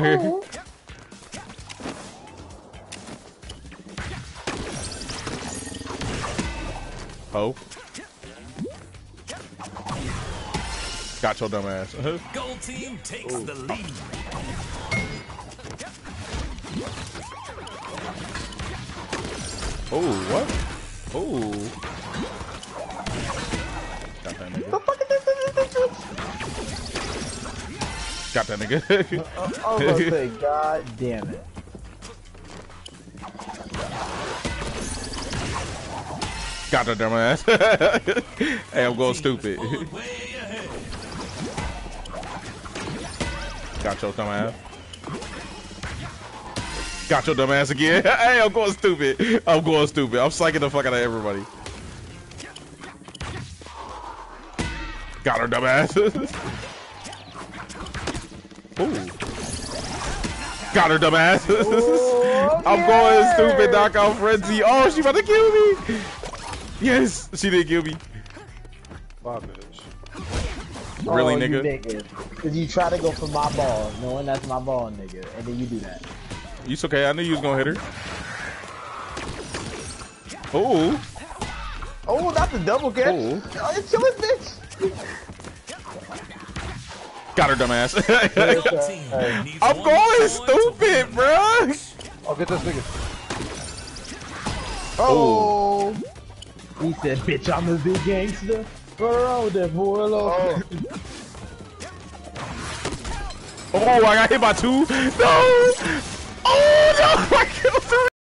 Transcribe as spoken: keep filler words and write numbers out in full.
here. Oh. Got your dumb ass. Gold team takes Ooh. the lead. Oh, what? Oh. Got that nigga. Got that nigga. I was about to say, God damn it. Got that dumb ass. Hey, I'm going stupid. Got your dumb ass. Got your dumb ass again. Hey, I'm going stupid. I'm going stupid. I'm psyching the fuck out of everybody. Got her dumb ass. Ooh. Got her dumb ass. Oh, I'm yeah. going stupid. Knockout frenzy. Oh, she about to kill me. Yes, she didn't kill me. My bitch. Really, oh, nigga? nigga? Cause you try to go for my ball, knowing that's my ball, nigga, and then you do that. It's okay. I knew you was gonna hit her. Oh. Oh, not the double catch. Oh, oh it's killing bitch. Got her dumb ass. I'm going stupid, bro. I'll get this nigga. Oh. He said, bitch, I'm a big gangster. Run around with that boy. Oh. Oh, I got hit by two. No. Oh, no.